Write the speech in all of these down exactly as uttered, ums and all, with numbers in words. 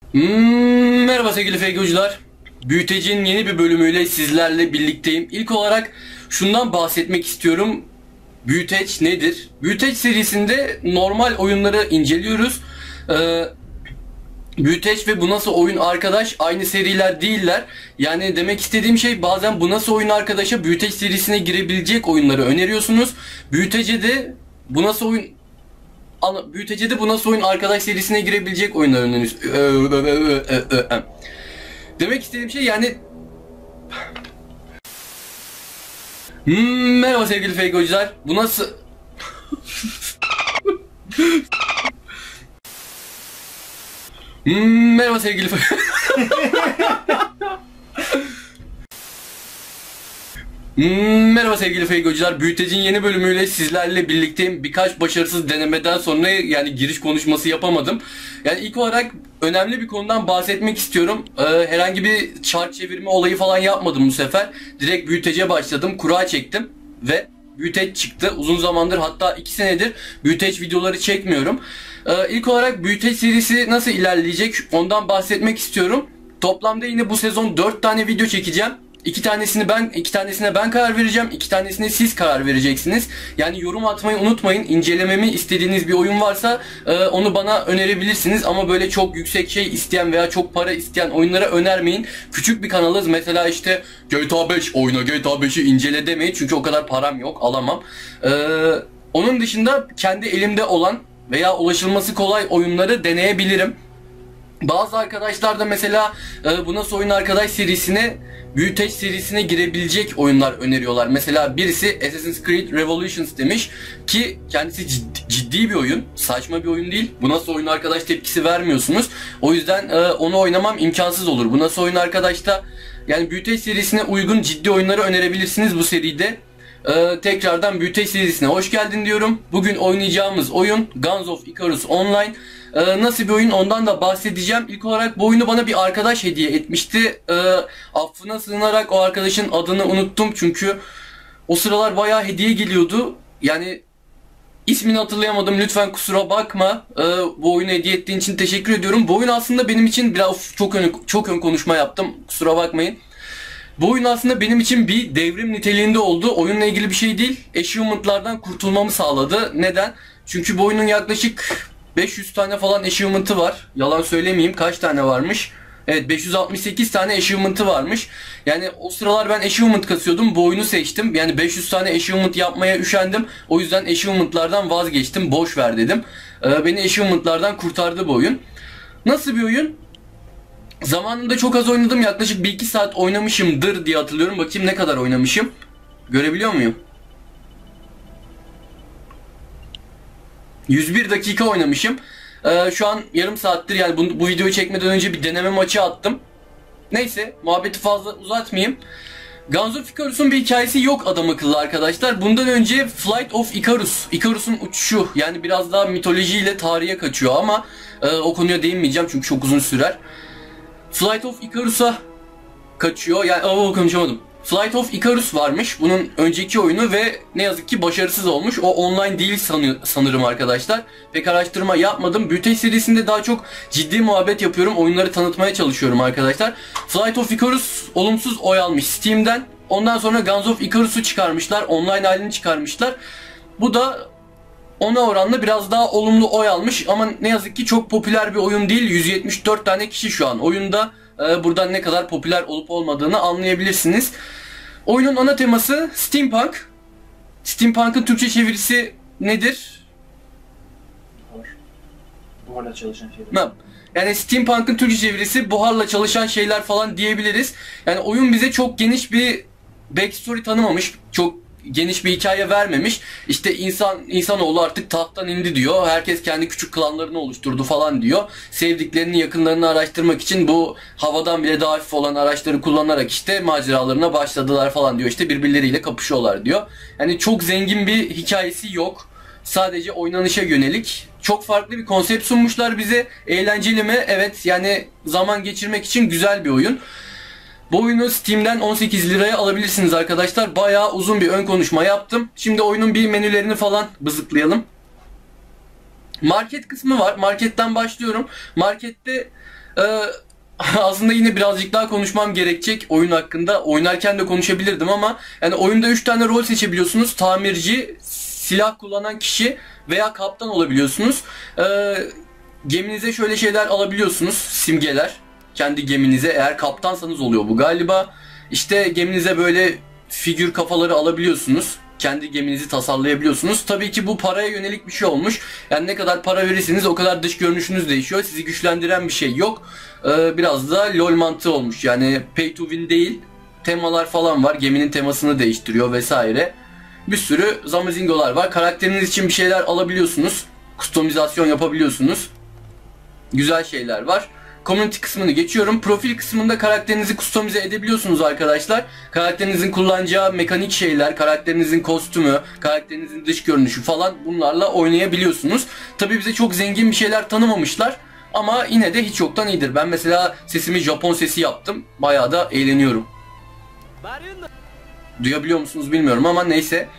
Hmm, merhaba sevgili feygocular. Büyütecinin yeni bir bölümüyle sizlerle birlikteyim. İlk olarak şundan bahsetmek istiyorum. Büyüteç nedir? Büyüteç serisinde normal oyunları inceliyoruz. Ee, Büyüteç ve Bu Nasıl Oyun Arkadaş aynı seriler değiller. Yani demek istediğim şey, bazen Bu Nasıl Oyun Arkadaş'a Büyüteç serisine girebilecek oyunları öneriyorsunuz. Büyütece de Bu Nasıl Oyun Büyütecede Bu Nasıl Oyun Arkadaş serisine girebilecek oyunlar öneriyoruz. Demek istediğim şey yani... Hmm, merhaba sevgili feygocular. Bu nasıl... hmm, merhaba sevgili fe... Hmm, merhaba sevgili feygocular. Büyütecin yeni bölümüyle sizlerle birlikteyim. Birkaç başarısız denemeden sonra yani giriş konuşması yapamadım. Yani ilk olarak önemli bir konudan bahsetmek istiyorum. Ee, herhangi bir çark çevirme olayı falan yapmadım bu sefer. Direkt büyütece başladım. Kura çektim ve büyüteç çıktı. Uzun zamandır, hatta iki senedir büyüteç videoları çekmiyorum. Ee, ilk olarak büyüteç serisi nasıl ilerleyecek ondan bahsetmek istiyorum. Toplamda yine bu sezon dört tane video çekeceğim. İki tanesini ben, iki tanesine ben karar vereceğim. İki tanesine siz karar vereceksiniz. Yani yorum atmayı unutmayın. İncelememi istediğiniz bir oyun varsa e, onu bana önerebilirsiniz. Ama böyle çok yüksek şey isteyen veya çok para isteyen oyunlara önermeyin. Küçük bir kanalız. Mesela işte G T A beş oyna, G T A beşi incele demeyin. Çünkü o kadar param yok, alamam. E, onun dışında kendi elimde olan veya ulaşılması kolay oyunları deneyebilirim. Bazı arkadaşlar da mesela e, Bu Nasıl Oyun Arkadaş serisine, Büyüteç serisine girebilecek oyunlar öneriyorlar. Mesela birisi Assassin's Creed Revolutions demiş ki kendisi ciddi, ciddi bir oyun. Saçma bir oyun değil. Bu Nasıl Oyun Arkadaş tepkisi vermiyorsunuz. O yüzden e, onu oynamam imkansız olur. Bu Nasıl Oyun Arkadaş'ta yani Büyüteç serisine uygun ciddi oyunları önerebilirsiniz bu seride. Ee, tekrardan Büyüteç serisine hoş geldin diyorum. Bugün oynayacağımız oyun Guns of Icarus Online. Ee, nasıl bir oyun ondan da bahsedeceğim. İlk olarak bu oyunu bana bir arkadaş hediye etmişti. Ee, affına sığınarak o arkadaşın adını unuttum. Çünkü o sıralar bayağı hediye geliyordu. Yani ismini hatırlayamadım. Lütfen kusura bakma. Ee, bu oyunu hediye ettiğin için teşekkür ediyorum. Bu oyun aslında benim için biraz çok ön, çok ön konuşma yaptım. Kusura bakmayın. Bu oyun aslında benim için bir devrim niteliğinde oldu. Oyunla ilgili bir şey değil. Achievement'lardan kurtulmamı sağladı. Neden? Çünkü bu oyunun yaklaşık beş yüz tane falan achievement'ı var. Yalan söylemeyeyim. Kaç tane varmış? Evet, beş yüz altmış sekiz tane achievement'ı varmış. Yani o sıralar ben achievement kasıyordum. Bu oyunu seçtim. Yani beş yüz tane achievement yapmaya üşendim. O yüzden achievement'lardan vazgeçtim. Boş ver dedim. Ee, beni achievement'lardan kurtardı bu oyun. Nasıl bir oyun? Zamanında çok az oynadım. Yaklaşık bir iki saat oynamışımdır diye hatırlıyorum. Bakayım ne kadar oynamışım. Görebiliyor muyum? yüz bir dakika oynamışım. Ee, şu an yarım saattir, yani bu, bu videoyu çekmeden önce bir deneme maçı attım. Neyse, muhabbeti fazla uzatmayayım. Guns of Icarus'un bir hikayesi yok adam akıllı arkadaşlar. Bundan önce Flight of Icarus, Icarus'un uçuşu, yani biraz daha mitolojiyle tarihe kaçıyor ama e, o konuya değinmeyeceğim çünkü çok uzun sürer. Flight of Icarus'a kaçıyor. Yani o konuşamadım. Flight of Icarus varmış. Bunun önceki oyunu ve ne yazık ki başarısız olmuş. O online değil sanı sanırım arkadaşlar. Pek araştırma yapmadım. Büyüteç serisinde daha çok ciddi muhabbet yapıyorum. Oyunları tanıtmaya çalışıyorum arkadaşlar. Flight of Icarus olumsuz oy almış Steam'den. Ondan sonra Guns of Icarus'u çıkarmışlar. Online halini çıkarmışlar. Bu da ona oranla biraz daha olumlu oy almış ama ne yazık ki çok popüler bir oyun değil. yüz yetmiş dört tane kişi şu an oyunda. Ee, buradan ne kadar popüler olup olmadığını anlayabilirsiniz. Oyunun ana teması Steampunk. Steampunk'ın Türkçe çevirisi nedir? Buharla çalışan şeyler. Yani Steampunk'ın Türkçe çevirisi buharla çalışan şeyler falan diyebiliriz. Yani oyun bize çok geniş bir backstory tanımamış. Çok geniş bir hikaye vermemiş. İşte insan insanoğlu artık tahttan indi diyor. Herkes kendi küçük klanlarını oluşturdu falan diyor. Sevdiklerini, yakınlarını araştırmak için bu havadan bile daha hafif olan araçları kullanarak işte maceralarına başladılar falan diyor. İşte birbirleriyle kapışıyorlar diyor. Yani çok zengin bir hikayesi yok. Sadece oynanışa yönelik. Çok farklı bir konsept sunmuşlar bize. Eğlenceli mi? Evet, yani zaman geçirmek için güzel bir oyun. Bu oyunu Steam'den on sekiz liraya alabilirsiniz arkadaşlar. Bayağı uzun bir ön konuşma yaptım. Şimdi oyunun bir menülerini falan bızıklayalım. Market kısmı var. Marketten başlıyorum. Markette Ee, aslında yine birazcık daha konuşmam gerekecek oyun hakkında. Oynarken de konuşabilirdim ama yani oyunda üç tane rol seçebiliyorsunuz. Tamirci, silah kullanan kişi veya kaptan olabiliyorsunuz. Ee, geminize şöyle şeyler alabiliyorsunuz. Simgeler. Kendi geminize, eğer kaptansanız oluyor bu galiba. İşte geminize böyle figür kafaları alabiliyorsunuz. Kendi geminizi tasarlayabiliyorsunuz. Tabii ki bu paraya yönelik bir şey olmuş. Yani ne kadar para verirseniz o kadar dış görünüşünüz değişiyor. Sizi güçlendiren bir şey yok. Ee, biraz da LoL mantığı olmuş. Yani pay to win değil. Temalar falan var. Geminin temasını değiştiriyor vesaire. Bir sürü zamazingolar var. Karakteriniz için bir şeyler alabiliyorsunuz. Kustomizasyon yapabiliyorsunuz. Güzel şeyler var. Community kısmını geçiyorum. Profil kısmında karakterinizi kustomize edebiliyorsunuz arkadaşlar. Karakterinizin kullanacağı mekanik şeyler, karakterinizin kostümü, karakterinizin dış görünüşü falan, bunlarla oynayabiliyorsunuz. Tabii bize çok zengin bir şeyler tanımamışlar ama yine de hiç yoktan iyidir. Ben mesela sesimi Japon sesi yaptım. Bayağı da eğleniyorum. Duyabiliyor musunuz bilmiyorum ama neyse.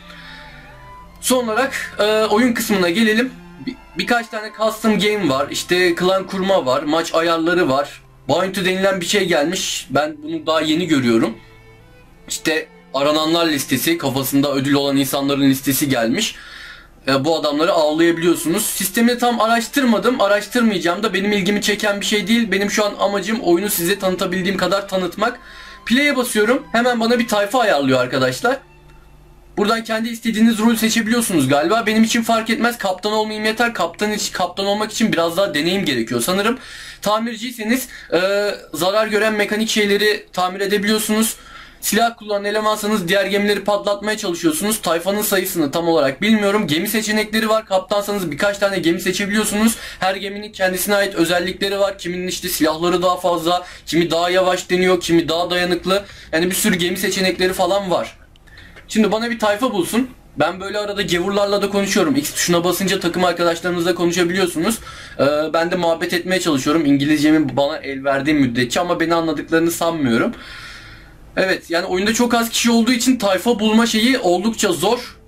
Son olarak e, oyun kısmına gelelim. Bir, birkaç tane custom game var. İşte klan kurma var. Maç ayarları var. Bounty denilen bir şey gelmiş. Ben bunu daha yeni görüyorum. İşte arananlar listesi, kafasında ödül olan insanların listesi gelmiş. E, bu adamları avlayabiliyorsunuz. Sistemini tam araştırmadım. Araştırmayacağım da, benim ilgimi çeken bir şey değil. Benim şu an amacım oyunu size tanıtabildiğim kadar tanıtmak. Play'e basıyorum. Hemen bana bir tayfa ayarlıyor arkadaşlar. Buradan kendi istediğiniz rol seçebiliyorsunuz galiba. Benim için fark etmez. Kaptan olmayayım yeter. Kaptan için, kaptan olmak için biraz daha deneyim gerekiyor sanırım. Tamirciyseniz e, zarar gören mekanik şeyleri tamir edebiliyorsunuz. Silah kullanan elemansanız diğer gemileri patlatmaya çalışıyorsunuz. Tayfanın sayısını tam olarak bilmiyorum. Gemi seçenekleri var. Kaptansanız birkaç tane gemi seçebiliyorsunuz. Her geminin kendisine ait özellikleri var. Kiminin işte silahları daha fazla, kimi daha yavaş deniyor, kimi daha dayanıklı. Yani bir sürü gemi seçenekleri falan var. Şimdi bana bir tayfa bulsun. Ben böyle arada gevurlarla da konuşuyorum. X tuşuna basınca takım arkadaşlarınızla konuşabiliyorsunuz. Ee, ben de muhabbet etmeye çalışıyorum. İngilizcemin bana el verdiği müddetçe, ama beni anladıklarını sanmıyorum. Evet, yani oyunda çok az kişi olduğu için tayfa bulma şeyi oldukça zor.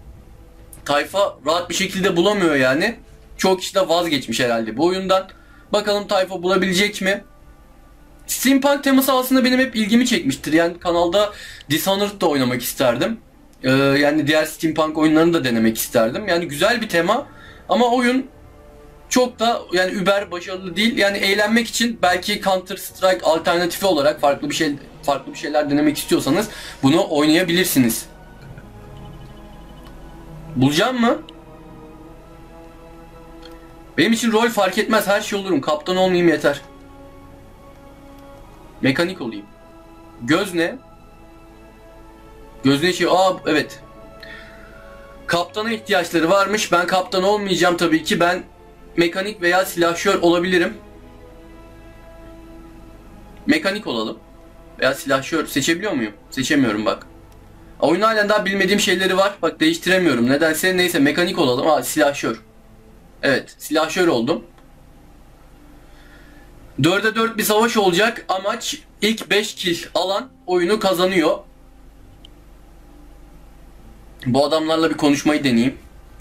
Tayfa rahat bir şekilde bulamıyor yani. Çoğu kişi de vazgeçmiş herhalde bu oyundan. Bakalım tayfa bulabilecek mi? Steampunk teması aslında benim hep ilgimi çekmiştir. Yani kanalda Dishonored da oynamak isterdim. Ee, yani diğer Steampunk oyunlarını da denemek isterdim. Yani güzel bir tema ama oyun çok da yani über başarılı değil. Yani eğlenmek için belki Counter Strike alternatifi olarak farklı bir şey farklı bir şeyler denemek istiyorsanız bunu oynayabilirsiniz. Bulacağım mı? Benim için rol fark etmez, her şey olurum. Kaptan olmayayım yeter. Mekanik olayım. Göz ne? Göz ne şey? Aa evet. Kaptana ihtiyaçları varmış. Ben kaptan olmayacağım tabii ki. Ben mekanik veya silahşör olabilirim. Mekanik olalım. Veya silahşör seçebiliyor muyum? Seçemiyorum bak. Oyun halen daha bilmediğim şeyleri var. Bak değiştiremiyorum. Nedense, neyse mekanik olalım. Aa silahşör. Evet, silahşör oldum. dörde dört bir savaş olacak. Amaç ilk beş kill alan oyunu kazanıyor. Bu adamlarla bir konuşmayı deneyeyim.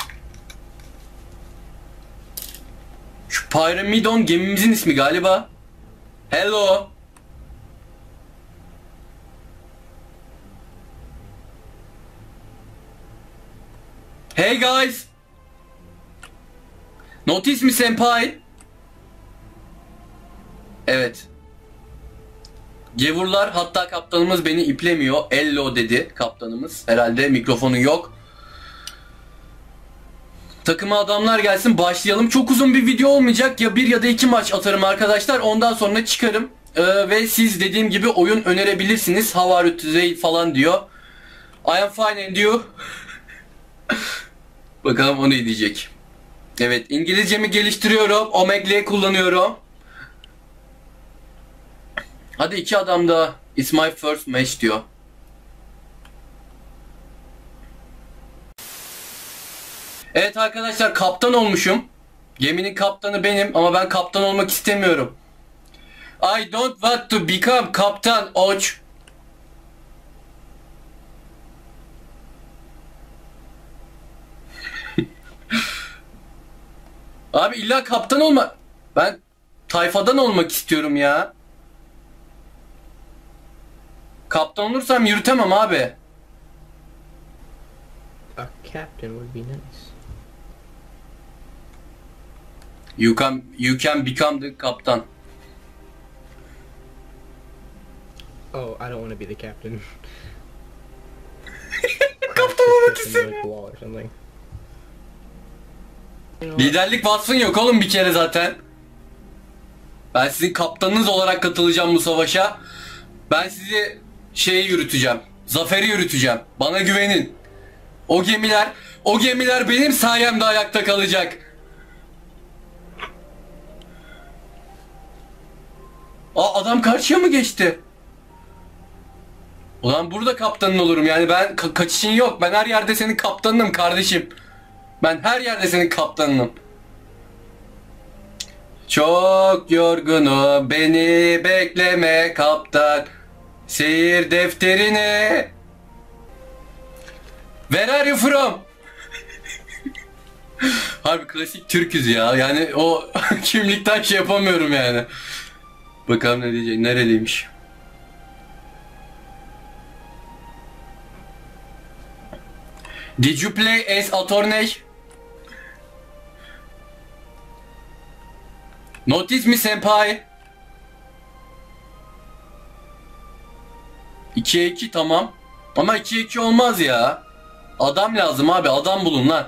Şu Pyramidon gemimizin ismi galiba. Hello. Hey guys. Notice me senpai. Evet. Gevurlar, hatta kaptanımız beni iplemiyor. Hello dedi kaptanımız. Herhalde mikrofonu yok. Takıma adamlar gelsin, başlayalım. Çok uzun bir video olmayacak. Ya bir ya da iki maç atarım arkadaşlar. Ondan sonra çıkarım. Ee, ve siz dediğim gibi oyun önerebilirsiniz. How are you today falan diyor. I am fine and you. Bakalım o ne diyecek. Evet, İngilizcemi geliştiriyorum. Omegle kullanıyorum. Hadi iki adam da it's my first match diyor. Evet arkadaşlar, kaptan olmuşum. Geminin kaptanı benim ama ben kaptan olmak istemiyorum. I don't want to become kaptan oç. Abi illa kaptan olma. Ben tayfadan olmak istiyorum ya. Kaptan olursam yürütemem abi. A captain would be nice. You can, you can become the kaptan. Oh, I don't want to be the captain. Kaptan olmak istemiyorum. Wall or something. Liderlik vasfın yok oğlum bir kere zaten. Ben sizin kaptanınız olarak katılacağım bu savaşa. Ben sizi şeyi yürüteceğim. Zaferi yürüteceğim. Bana güvenin. O gemiler, o gemiler benim sayemde ayakta kalacak. Aa, adam karşıya mı geçti? Ulan burada kaptanın olurum yani ben ka- kaçışın yok. Ben her yerde senin kaptanınım kardeşim. Ben her yerde senin kaptanınım. Çok yorgunum, beni bekleme kaptan. Seyir defterine. Where are you from? Harbi klasik Türküz ya. Yani o kimlikten şey yapamıyorum yani. Bakalım ne diyecek. Nereliymiş? Did you play as attorney? Notice me senpai. ikiye iki tamam. Ama ikiye iki olmaz ya. Adam lazım abi. Adam bulun lan.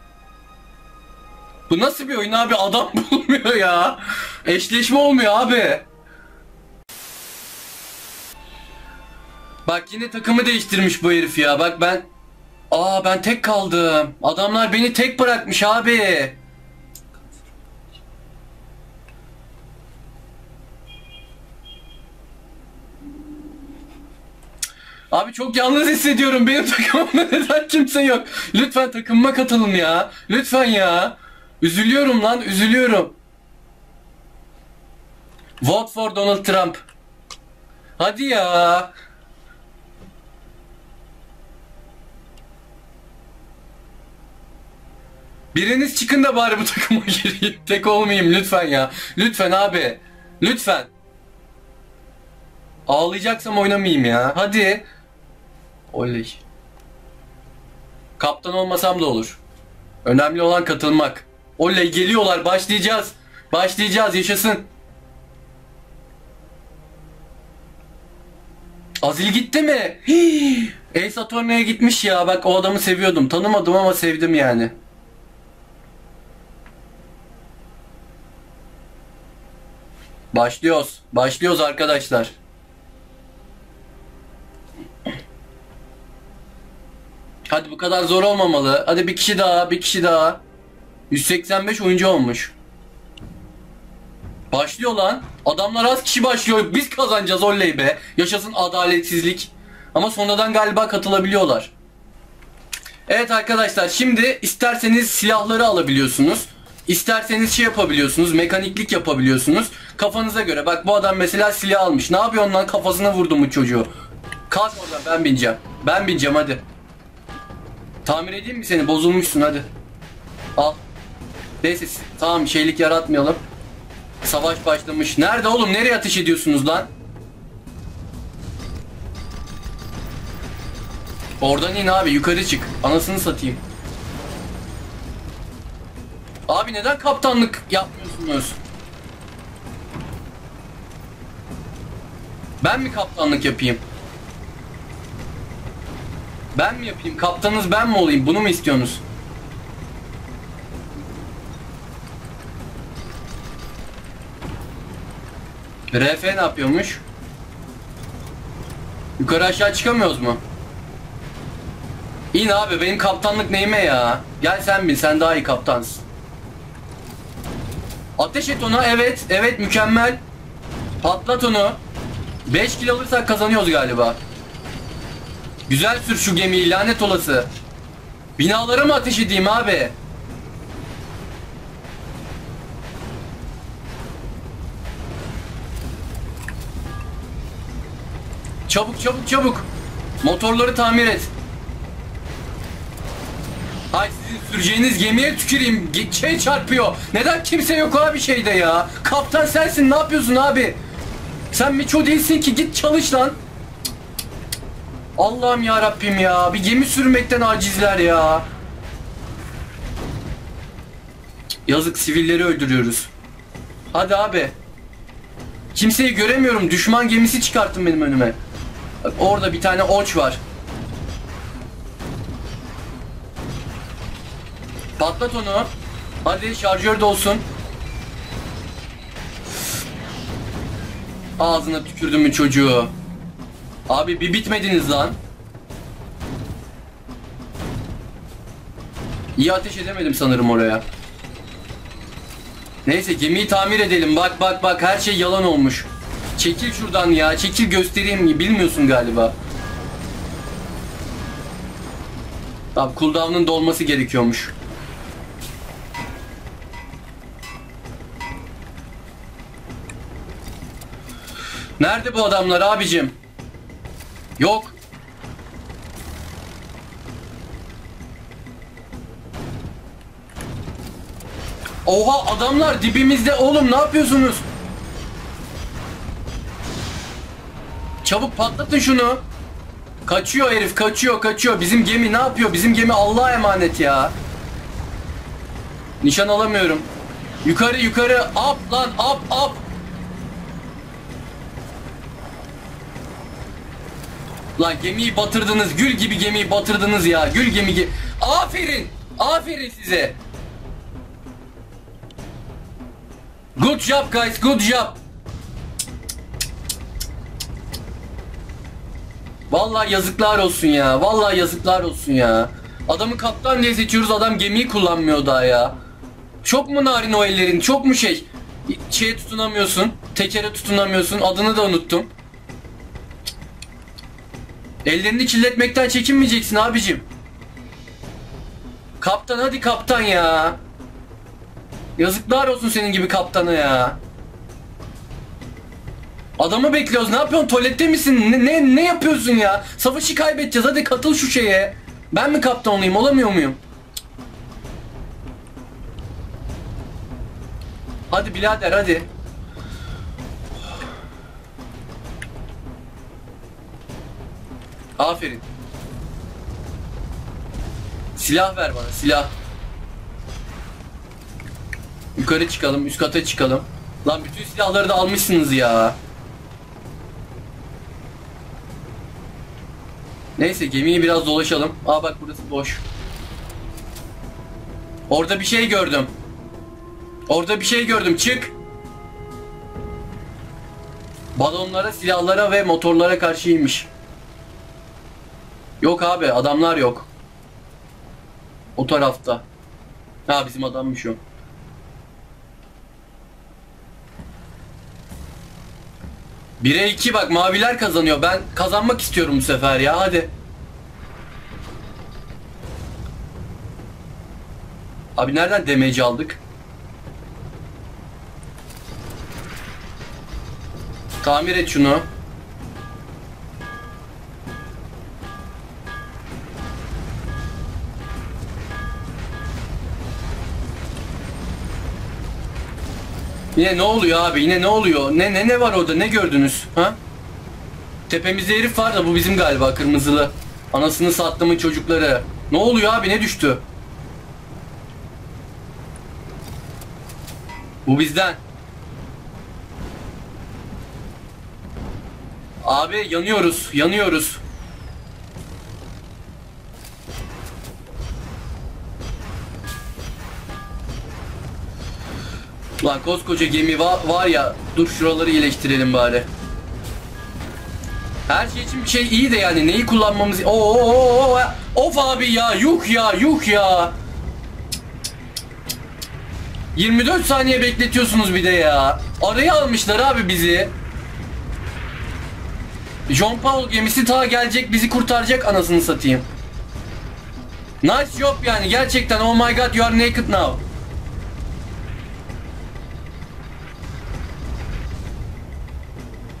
Bu nasıl bir oyun abi? Adam bulunmuyor ya. Eşleşme olmuyor abi. Bak yine takımı değiştirmiş bu herif ya. Bak ben... Aa ben tek kaldım. Adamlar beni tek bırakmış abi. Abi çok yalnız hissediyorum. Benim takımımda neden kimse yok? Lütfen takımıma katılın ya. Lütfen ya. Üzülüyorum lan, üzülüyorum. Vote for Donald Trump. Hadi ya. Biriniz çıkın da bari bu takıma gireyim. Tek olmayayım lütfen ya. Lütfen abi. Lütfen. Ağlayacaksam oynamayayım ya. Hadi. Oley. Kaptan olmasam da olur. Önemli olan katılmak. Oley geliyorlar. Başlayacağız. Başlayacağız. Yaşasın. Azil gitti mi? Hii. Ace Attorney'e gitmiş ya. Bak o adamı seviyordum. Tanımadım ama sevdim yani. Başlıyoruz. Başlıyoruz arkadaşlar. Hadi bu kadar zor olmamalı. Hadi bir kişi daha, bir kişi daha. yüz seksen beş oyuncu olmuş. Başlıyor lan. Adamlar az kişi başlıyor. Biz kazanacağız oley be. Yaşasın adaletsizlik. Ama sonradan galiba katılabiliyorlar. Evet arkadaşlar şimdi isterseniz silahları alabiliyorsunuz. İsterseniz şey yapabiliyorsunuz. Mekaniklik yapabiliyorsunuz. Kafanıza göre. Bak bu adam mesela silah almış. Ne yapıyorsun lan, kafasına vurdum bu çocuğu. Kalk oradan, ben bineceğim. Ben bineceğim hadi. Tamir edeyim mi seni? Bozulmuşsun hadi. Al. Neyse tamam şeylik yaratmayalım. Savaş başlamış. Nerede oğlum? Nereye ateş ediyorsunuz lan? Oradan in abi, yukarı çık. Anasını satayım. Abi neden kaptanlık yapmıyorsunuz? Ben mi kaptanlık yapayım? Ben mi yapayım? Kaptanınız ben mi olayım? Bunu mu istiyorsunuz? R F ne yapıyormuş? Yukarı aşağı çıkamıyoruz mu? İn abi, benim kaptanlık neyime ya? Gel sen bin, sen daha iyi kaptansın. Ateş et ona, evet, evet mükemmel. Patlat onu. beş kill alırsak kazanıyoruz galiba. Güzel sür şu gemiyi, lanet olası. Binalara mı ateş edeyim abi? Çabuk çabuk çabuk. Motorları tamir et. Hay sizin süreceğiniz gemiye tüküreyim. Ge- Şey çarpıyor. Neden kimse yok abi şeyde ya? Kaptan sensin, ne yapıyorsun abi? Sen Miço değilsin ki, git çalış lan. Allah'ım ya Rabbim ya. Bir gemi sürmekten acizler ya. Yazık, sivilleri öldürüyoruz. Hadi abi. Kimseyi göremiyorum. Düşman gemisi çıkarttın benim önüme. Bak, orada bir tane oç var. Patlat onu. Hadi şarjör de olsun. Ağzına tükürdüm mü çocuğu? Abi bir bitmediniz lan. İyi ateş edemedim sanırım oraya. Neyse gemiyi tamir edelim. Bak bak bak, her şey yalan olmuş. Çekil şuradan ya. Çekil göstereyim. Bilmiyorsun galiba. Tamam, cooldown'un dolması gerekiyormuş. Nerede bu adamlar abicim? Yok. Oha, adamlar dibimizde oğlum, ne yapıyorsunuz? Çabuk patlatın şunu. Kaçıyor herif, kaçıyor kaçıyor. Bizim gemi ne yapıyor? Bizim gemi Allah'a emanet ya. Nişan alamıyorum. Yukarı yukarı, up lan, up up. Lan gemiyi batırdınız, gül gibi gemiyi batırdınız ya. Gül gemi gibi. Aferin, aferin size. Good job guys, good job. Vallahi yazıklar olsun ya. Vallahi yazıklar olsun ya. Adamı kaptan diye seçiyoruz, adam gemiyi kullanmıyor daha ya. Çok mu narin o ellerin? Çok mu şey? Şeye tutunamıyorsun. Tekere tutunamıyorsun. Adını da unuttum. Ellerini kirletmekten çekinmeyeceksin abicim. Kaptan, hadi kaptan ya. Yazıklar olsun senin gibi kaptanı ya. Adamı bekliyoruz. Ne yapıyorsun? Tuvalette misin? Ne, ne, ne yapıyorsun ya? Savaşı kaybedeceğiz. Hadi katıl şu şeye. Ben mi kaptan olayım? Olamıyor muyum? Hadi birader hadi. Aferin. Silah ver bana, silah. Yukarı çıkalım, üst kata çıkalım. Lan bütün silahları da almışsınız ya. Neyse gemiyi biraz dolaşalım. Aa bak, burası boş. Orada bir şey gördüm. Orada bir şey gördüm, çık. Balonlara, silahlara ve motorlara karşıymış. Yok abi, adamlar yok. O tarafta. Ha, bizim adammış o. bire iki bak, maviler kazanıyor. Ben kazanmak istiyorum bu sefer ya, hadi. Abi nereden damage aldık? Tamir et şunu. Yine ne oluyor abi? Yine ne oluyor? Ne ne ne var orada? Ne gördünüz? Ha? Tepemizde herif var da bu bizim galiba, kırmızılı. Anasını sattımın çocukları. Ne oluyor abi? Ne düştü? Bu bizden. Abi yanıyoruz, yanıyoruz. Lan koskoca gemi var, var ya, dur şuraları iyileştirelim bari. Her şey için bir şey iyi de yani neyi kullanmamız... Oo, oo, oo, oo. Of abi ya, yuh ya, yuh ya. yirmi dört saniye bekletiyorsunuz bir de ya. Araya almışlar abi bizi. John Paul gemisi ta gelecek, bizi kurtaracak, anasını satayım. Nice job yani gerçekten, oh my god, you are naked now.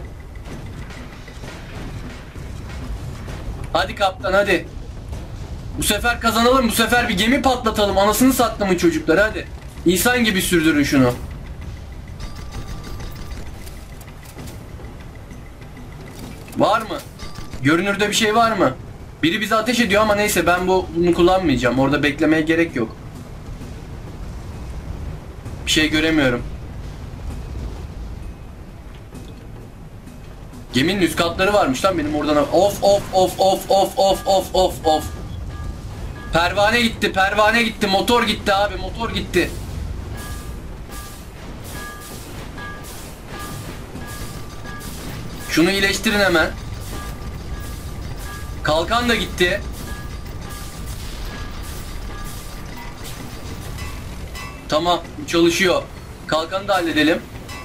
Hadi kaptan hadi. Bu sefer kazanalım. Bu sefer bir gemi patlatalım. Anasını sattımın çocuklar hadi. İnsan gibi sürdürün şunu. Var mı? Görünürde bir şey var mı? Biri bize ateş ediyor ama neyse ben bu bunu kullanmayacağım. Orada beklemeye gerek yok. Bir şey göremiyorum. Geminin üst katları varmış lan benim oradan. Of of of of of of of of of. Pervane gitti, pervane gitti, motor gitti abi, motor gitti. Şunu iyileştirin hemen. Kalkan da gitti. Tamam, çalışıyor. Kalkanı da halledelim.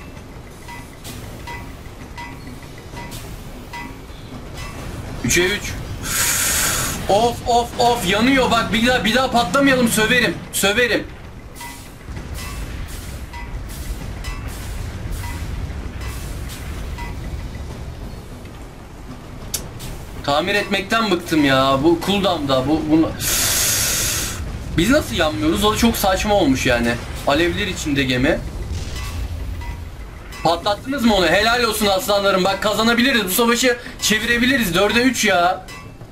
üçe üç. Of of of yanıyor bak, bir daha bir daha patlamayalım, söverim. Söverim. Tamir etmekten bıktım ya. Bu cooldown'da bu bunu. Biz nasıl yanmıyoruz? O da çok saçma olmuş yani. Alevler içinde gemi. Patlattınız mı onu? Helal olsun aslanlarım. Bak kazanabiliriz. Bu savaşı çevirebiliriz. dörde üç ya.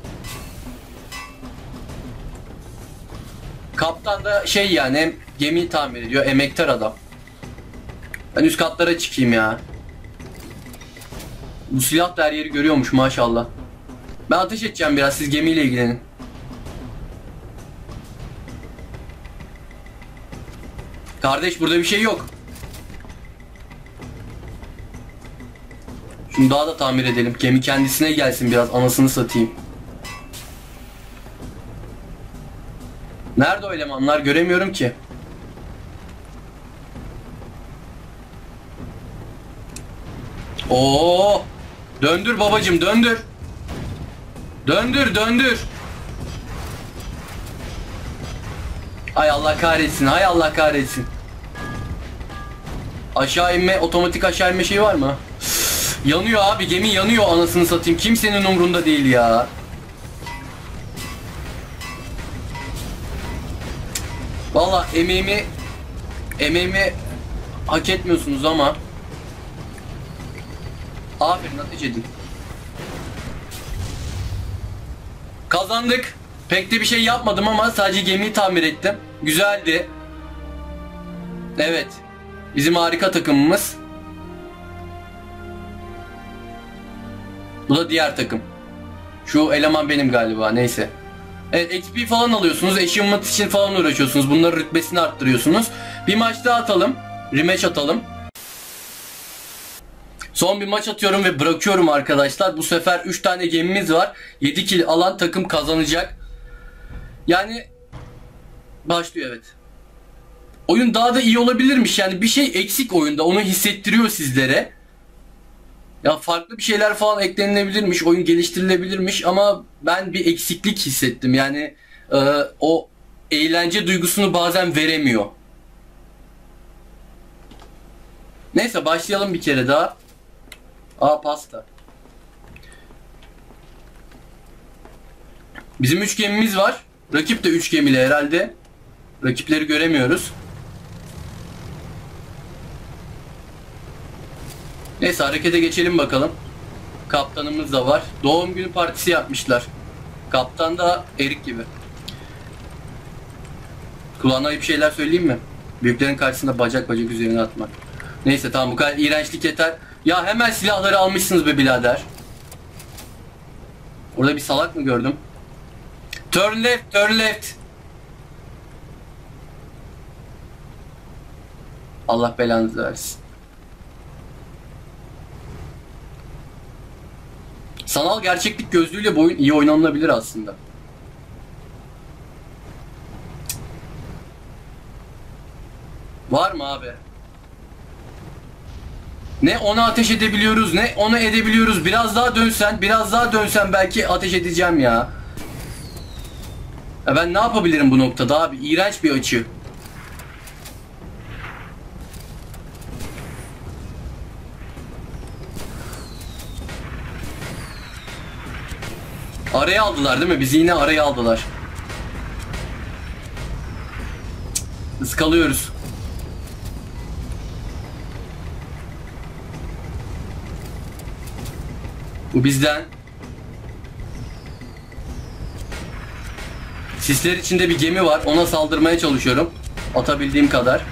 Kaptan da şey yani hem gemiyi tamir ediyor. Emektar adam. Ben üst katlara çıkayım ya. Bu silah da her yeri görüyormuş maşallah. Ben ateş edeceğim biraz. Siz gemiyle ilgilenin. Kardeş burada bir şey yok. Şunu daha da tamir edelim. Gemi kendisine gelsin biraz. Anasını satayım. Nerede o elemanlar? Göremiyorum ki. Oo! Döndür babacım, döndür. Döndür, döndür. Hay Allah kahretsin, hay Allah kahretsin. Aşağı inme, otomatik aşağı inme şeyi var mı? Yanıyor abi, gemi yanıyor anasını satayım. Kimsenin umrunda değil ya. Vallahi emeğimi emeğimi hak etmiyorsunuz ama aferin, ateş edin. Kazandık. Pek de bir şey yapmadım ama sadece gemiyi tamir ettim. Güzeldi. Evet. Bizim harika takımımız. Bu da diğer takım. Şu eleman benim galiba, neyse. Evet, X P falan alıyorsunuz. Achievement için falan uğraşıyorsunuz. Bunların rütbesini arttırıyorsunuz. Bir maç daha atalım. Rematch atalım. Son bir maç atıyorum ve bırakıyorum arkadaşlar. Bu sefer üç tane gemimiz var. yedi kill alan takım kazanacak. Yani başlıyor, evet. Oyun daha da iyi olabilirmiş. Yani bir şey eksik oyunda. Onu hissettiriyor sizlere. Ya farklı bir şeyler falan eklenilebilirmiş. Oyun geliştirilebilirmiş ama ben bir eksiklik hissettim. Yani e, o eğlence duygusunu bazen veremiyor. Neyse başlayalım bir kere daha. Aa, pasta. Bizim üç gemimiz var. Rakip de üç gemiyle herhalde. Rakipleri göremiyoruz. Neyse harekete geçelim bakalım. Kaptanımız da var. Doğum günü partisi yapmışlar. Kaptan da erik gibi. Kulağına ayıp şeyler söyleyeyim mi? Büyüklerin karşısında bacak bacak üzerine atmak. Neyse tamam, bu kadar iğrençlik yeter. Ya hemen silahları almışsınız be birader. Orada bir salak mı gördüm? Turn left, turn left. Allah belanızı versin. Sanal gerçeklik gözlüğüyle bu oyun iyi oynanabilir aslında. Var mı abi? Ne ona ateş edebiliyoruz, ne ona edebiliyoruz. Biraz daha dönsen, biraz daha dönsen belki ateş edeceğim ya. Ya ben ne yapabilirim bu noktada abi? İğrenç bir açı. Araya aldılar değil mi? Bizi yine araya aldılar. Iskalıyoruz. Bu bizden. Sisler içinde bir gemi var. Ona saldırmaya çalışıyorum. Atabildiğim kadar.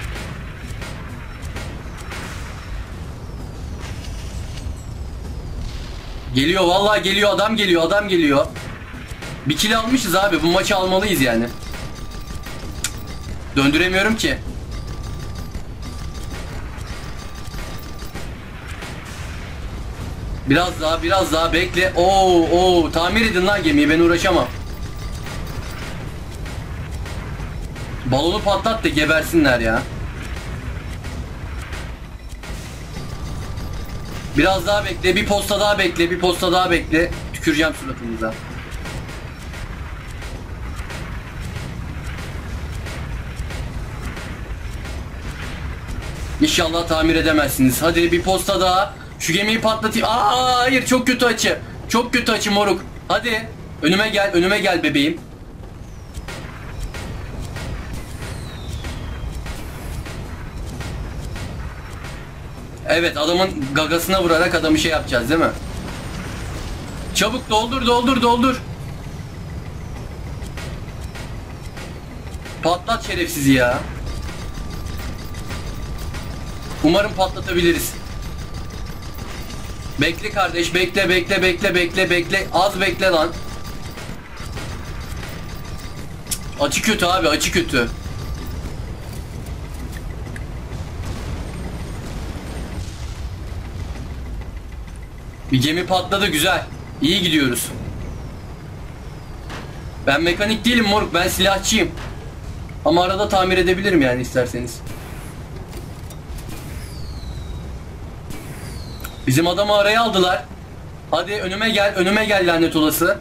Geliyor vallahi geliyor, adam geliyor, adam geliyor. Bir kill almışız abi. Bu maçı almalıyız yani. Döndüremiyorum ki. Biraz daha, biraz daha bekle. Oo, oo, tamir edin lan gemiyi. Ben uğraşamam. Balonu patlat da gebersinler ya. Biraz daha bekle, bir posta daha bekle, bir posta daha bekle. Tüküreceğim suratınıza. İnşallah tamir edemezsiniz. Hadi bir posta daha. Şu gemiyi patlatayım. Aa, hayır, çok kötü açı. Çok kötü açı moruk. Hadi önüme gel, önüme gel bebeğim. Evet, adamın gagasına vurarak adamı şey yapacağız değil mi? Çabuk doldur, doldur, doldur. Patlat şerefsizi ya. Umarım patlatabiliriz. Bekle kardeş, bekle, bekle, bekle, bekle, bekle. Az bekle lan. Açı kötü abi, açı kötü. Bir gemi patladı, güzel. İyi gidiyoruz. Ben mekanik değilim moruk, ben silahçıyım. Ama arada tamir edebilirim yani isterseniz. Bizim adamı araya aldılar. Hadi önüme gel, önüme gel lanet olası.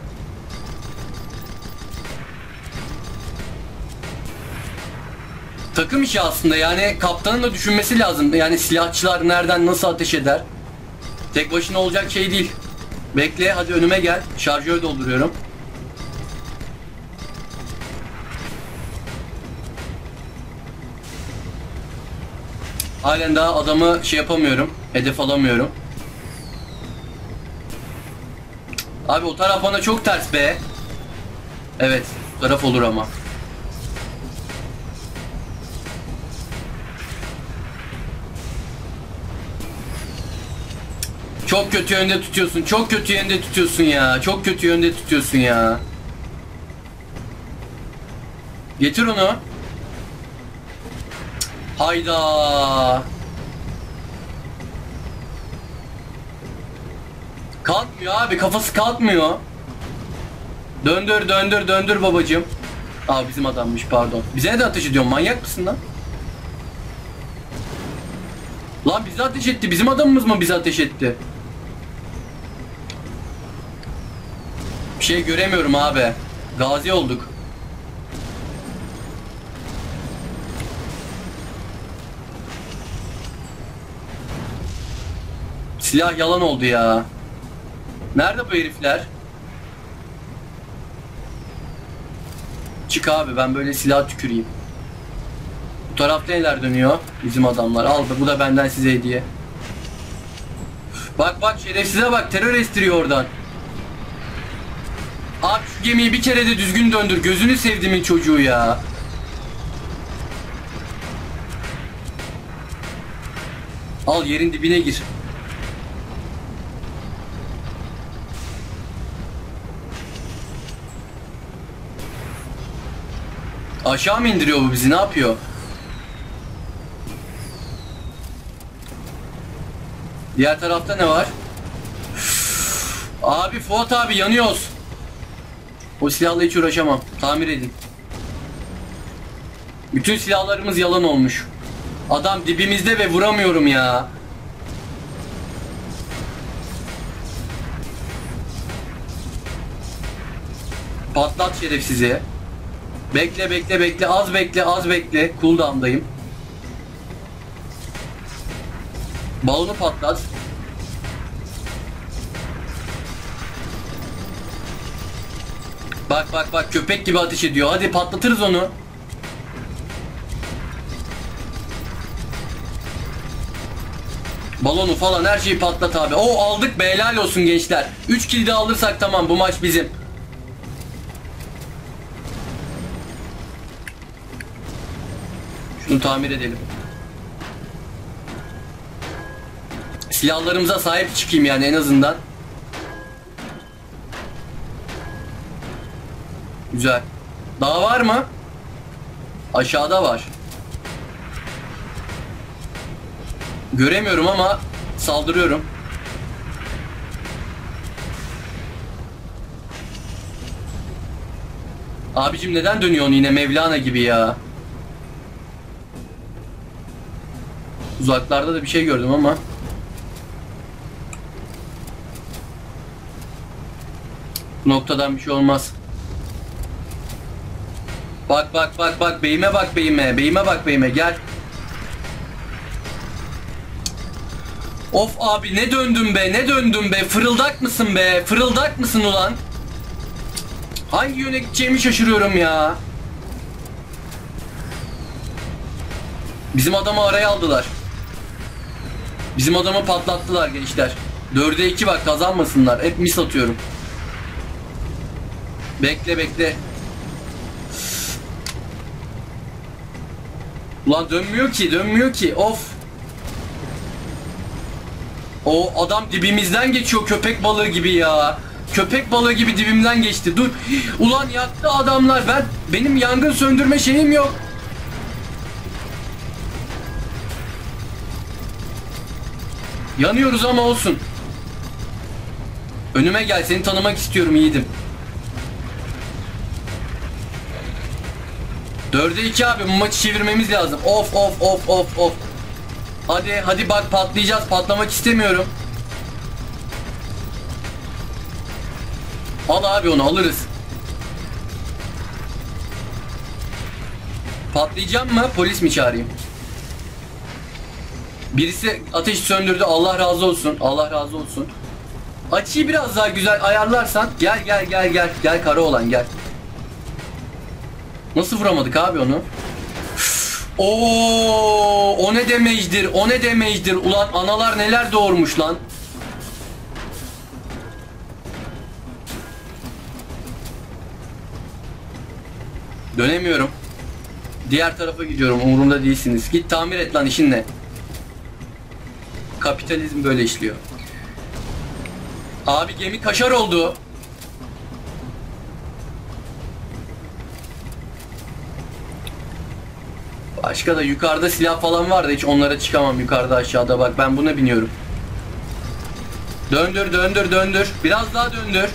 Takım işi aslında, yani kaptanın da düşünmesi lazım. Yani silahçılar nereden nasıl ateş eder? Tek başına olacak şey değil. Bekle, hadi önüme gel. Şarjör dolduruyorum. Halen daha adamı şey yapamıyorum. Hedef alamıyorum. Abi o taraf bana çok ters be. Evet, bu taraf olur ama. Çok kötü yönde tutuyorsun. Çok kötü yönde tutuyorsun ya. Çok kötü yönde tutuyorsun ya. Getir onu. Hayda. Kalkmıyor abi. Kafası kalkmıyor. Döndür döndür döndür babacığım. Aa, bizim adammış, pardon. Bize ne de ateş ediyorsun? Manyak mısın lan? Lan bize ateş etti. Bizim adamımız mı bize ateş etti? Bir şey göremiyorum abi. Gazi olduk. Silah yalan oldu ya. Nerede bu herifler? Çık abi, ben böyle silah tüküreyim. Bu tarafta neler dönüyor? Bizim adamlar. Al, bu da benden size hediye. Bak bak, şerefsize bak, terör estiriyor oradan. Abi şu gemiyi bir kere de düzgün döndür. Gözünü sevdiğimin çocuğu ya. Al, yerin dibine gir. Aşağı mı indiriyor bu bizi? Ne yapıyor? Diğer tarafta ne var? Abi Fuat abi, yanıyoruz. O silahla hiç uğraşamam. Tamir edin. Bütün silahlarımız yalan olmuş. Adam dibimizde ve vuramıyorum ya. Patlat şerefsizi. Bekle bekle bekle, az bekle az bekle. Cooldown'dayım. Balonu patlat. Bak bak bak, köpek gibi ateş ediyor. Hadi patlatırız onu. Balonu falan her şeyi patlat abi. Oo aldık be, helal olsun gençler. üç kill de alırsak tamam, bu maç bizim. Şunu tamir edelim. Silahlarımıza sahip çıkayım yani en azından. Güzel. Daha var mı? Aşağıda var. Göremiyorum ama saldırıyorum. Abicim neden dönüyorsun yine Mevlana gibi ya? Uzaklarda da bir şey gördüm ama. Bu noktadan bir şey olmaz. Bak bak bak bak beyime bak beyime. Beyime bak beyime gel. Of abi ne döndüm be, ne döndüm be. Fırıldak mısın be? Fırıldak mısın ulan? Hangi yöne gideceğimi şaşırıyorum ya. Bizim adamı araya aldılar. Bizim adamı patlattılar gençler. dörde iki bak, kazanmasınlar. Hep mis atıyorum. Bekle bekle. Ulan dönmüyor ki, dönmüyor ki. Of. O adam dibimizden geçiyor köpek balığı gibi ya. Köpek balığı gibi dibimden geçti. Dur. Ulan yaktı adamlar. Ben benim yangın söndürme şeyim yok. Yanıyoruz ama olsun. Önüme gel, seni tanımak istiyorum yiğidim. dörde iki abi, bu maçı çevirmemiz lazım. Of of of of of. Hadi hadi bak, patlayacağız. Patlamak istemiyorum. Al abi onu, alırız. Patlayacağım mı? Polis mi çağırayım? Birisi ateşi söndürdü. Allah razı olsun. Allah razı olsun. Açıyı biraz daha güzel ayarlarsan. Gel gel gel gel. Gel Karaoğlan gel. Nasıl vuramadık abi onu? Oo, o ne damage'dir? O ne damage'dir? Ulan analar neler doğurmuş lan. Dönemiyorum. Diğer tarafa gidiyorum. Umurumda değilsiniz. Git tamir et lan, işin ne? Kapitalizm böyle işliyor. Abi gemi kaşar oldu. Başka da yukarıda silah falan var da hiç onlara çıkamam, yukarıda aşağıda. Bak ben buna biniyorum. Döndür döndür döndür. Biraz daha döndür.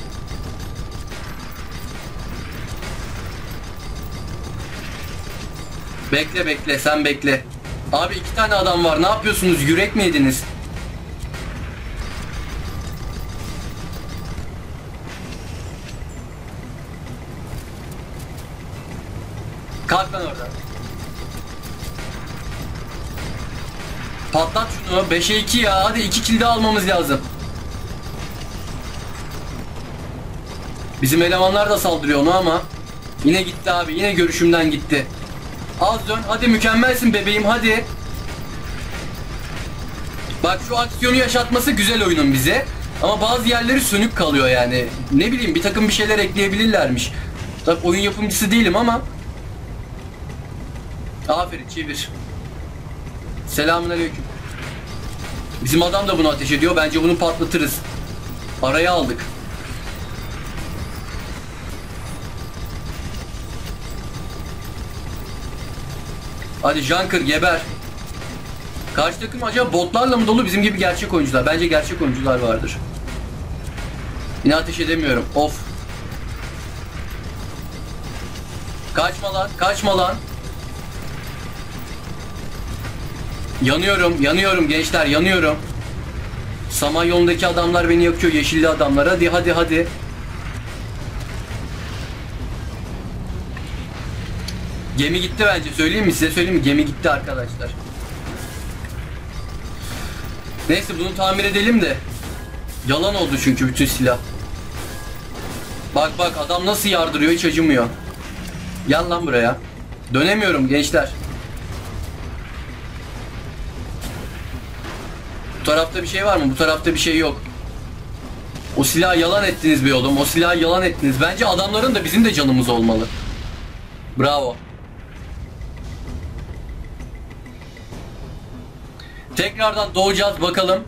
Bekle bekle, sen bekle. Abi iki tane adam var, ne yapıyorsunuz? Yürek mi yediniz? Kalk lan oradan. Patlat şunu. beşe iki ya. Hadi iki kill daha almamız lazım. Bizim elemanlar da saldırıyor onu ama. Yine gitti abi. Yine görüşümden gitti. Az dön. Hadi mükemmelsin bebeğim. Hadi. Bak şu aksiyonu yaşatması güzel oyunun bize. Ama bazı yerleri sönük kalıyor yani. Ne bileyim, bir takım bir şeyler ekleyebilirlermiş. Tabii oyun yapımcısı değilim ama. Aferin, çevir. Selamünaleyküm. Bizim adam da bunu ateş ediyor. Bence bunu patlatırız. Araya aldık. Hadi Junker geber. Karşı takım acaba botlarla mı dolu, bizim gibi gerçek oyuncular? Bence gerçek oyuncular vardır. Yine ateş edemiyorum. Of. Kaçma lan, kaçma lan. Yanıyorum, yanıyorum gençler, yanıyorum. Samanyolu'ndaki adamlar beni yakıyor, yeşilli adamlar. Hadi hadi hadi. Gemi gitti bence, söyleyeyim mi size, söyleyeyim mi? Gemi gitti arkadaşlar. Neyse bunu tamir edelim de. Yalan oldu çünkü bütün silah. Bak bak adam nasıl yardırıyor, hiç acımıyor. Gel lan buraya. Dönemiyorum gençler. tarafta bir şey var mı? Bu tarafta bir şey yok. O silahı yalan ettiniz be oğlum. O silahı yalan ettiniz. Bence adamların da bizim de canımız olmalı. Bravo. Tekrardan doğacağız bakalım.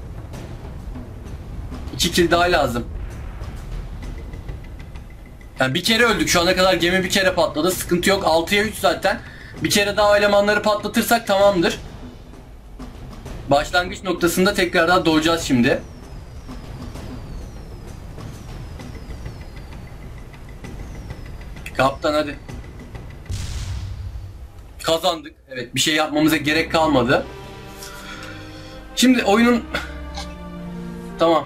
İki kill daha lazım. Yani bir kere öldük. Şu ana kadar gemi bir kere patladı. Sıkıntı yok. altıya üç zaten. Bir kere daha elemanları patlatırsak tamamdır. Başlangıç noktasında tekrardan doğacağız şimdi. Kaptan hadi. Kazandık. Evet, bir şey yapmamıza gerek kalmadı. Şimdi oyunun... Tamam.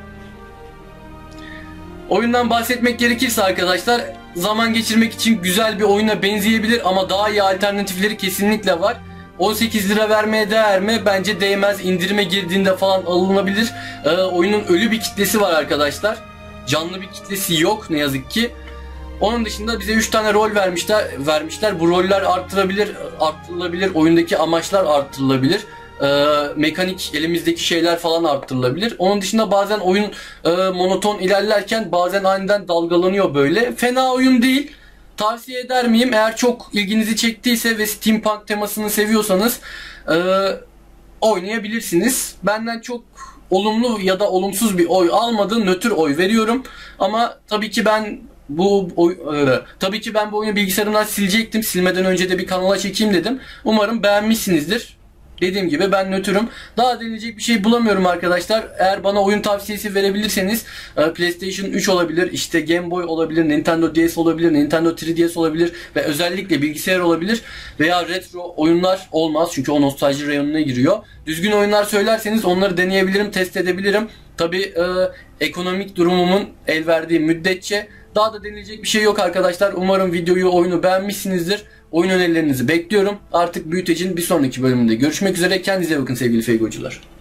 Oyundan bahsetmek gerekirse arkadaşlar, zaman geçirmek için güzel bir oyuna benzeyebilir ama daha iyi alternatifleri kesinlikle var. on sekiz lira vermeye değer mi? Bence değmez. İndirime girdiğinde falan alınabilir. Ee, oyunun ölü bir kitlesi var arkadaşlar. Canlı bir kitlesi yok ne yazık ki. Onun dışında bize üç tane rol vermişler. vermişler. Bu roller arttırabilir, arttırılabilir. Oyundaki amaçlar arttırılabilir. Ee, mekanik elimizdeki şeyler falan arttırılabilir. Onun dışında bazen oyun e, monoton ilerlerken bazen aniden dalgalanıyor böyle. Fena oyun değil. Tavsiye eder miyim? Eğer çok ilginizi çektiyse ve steampunk temasını seviyorsanız e, oynayabilirsiniz. Benden çok olumlu ya da olumsuz bir oy almadı. Nötr oy veriyorum. Ama tabii ki ben bu oy, e, tabii ki ben bu oyunu bilgisayarımdan silecektim. Silmeden önce de bir kanala çekeyim dedim. Umarım beğenmişsinizdir. Dediğim gibi ben nötrüm. Daha denilecek bir şey bulamıyorum arkadaşlar. Eğer bana oyun tavsiyesi verebilirseniz PlayStation üç olabilir, işte Game Boy olabilir, Nintendo D S olabilir, Nintendo üç D S olabilir ve özellikle bilgisayar olabilir veya retro oyunlar olmaz çünkü o nostalji reyonuna giriyor. Düzgün oyunlar söylerseniz onları deneyebilirim, test edebilirim. Tabii e, ekonomik durumumun el verdiği müddetçe. Daha da denilecek bir şey yok arkadaşlar. Umarım videoyu, oyunu beğenmişsinizdir. Oyun önerilerinizi bekliyorum. Artık Büyütecin bir sonraki bölümünde görüşmek üzere. Kendinize bakın sevgili Feygocular.